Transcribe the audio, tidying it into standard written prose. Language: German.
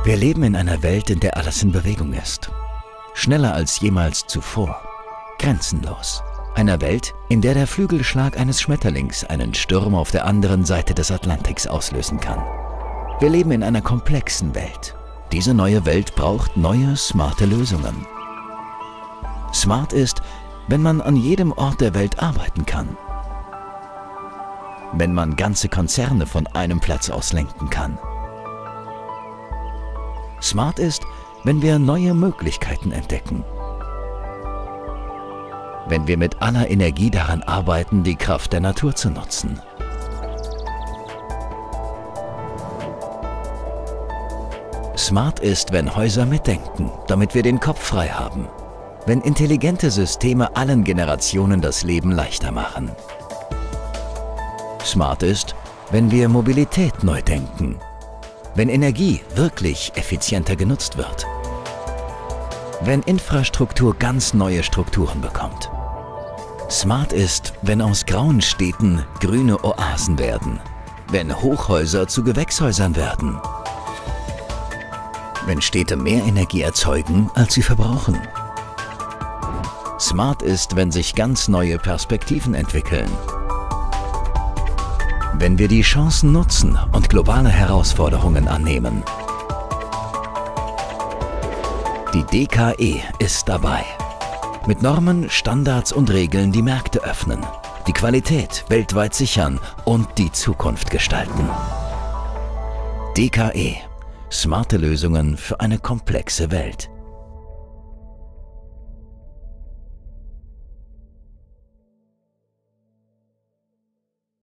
Wir leben in einer Welt, in der alles in Bewegung ist. Schneller als jemals zuvor. Grenzenlos. Einer Welt, in der der Flügelschlag eines Schmetterlings einen Sturm auf der anderen Seite des Atlantiks auslösen kann. Wir leben in einer komplexen Welt. Diese neue Welt braucht neue, smarte Lösungen. Smart ist, wenn man an jedem Ort der Welt arbeiten kann. Wenn man ganze Konzerne von einem Platz aus lenken kann. Smart ist, wenn wir neue Möglichkeiten entdecken. Wenn wir mit aller Energie daran arbeiten, die Kraft der Natur zu nutzen. Smart ist, wenn Häuser mitdenken, damit wir den Kopf frei haben. Wenn intelligente Systeme allen Generationen das Leben leichter machen. Smart ist, wenn wir Mobilität neu denken. Wenn Energie wirklich effizienter genutzt wird. Wenn Infrastruktur ganz neue Strukturen bekommt. Smart ist, wenn aus grauen Städten grüne Oasen werden. Wenn Hochhäuser zu Gewächshäusern werden. Wenn Städte mehr Energie erzeugen, als sie verbrauchen. Smart ist, wenn sich ganz neue Perspektiven entwickeln. Wenn wir die Chancen nutzen und globale Herausforderungen annehmen. Die DKE ist dabei. Mit Normen, Standards und Regeln die Märkte öffnen, die Qualität weltweit sichern und die Zukunft gestalten. DKE. Smarte Lösungen für eine komplexe Welt.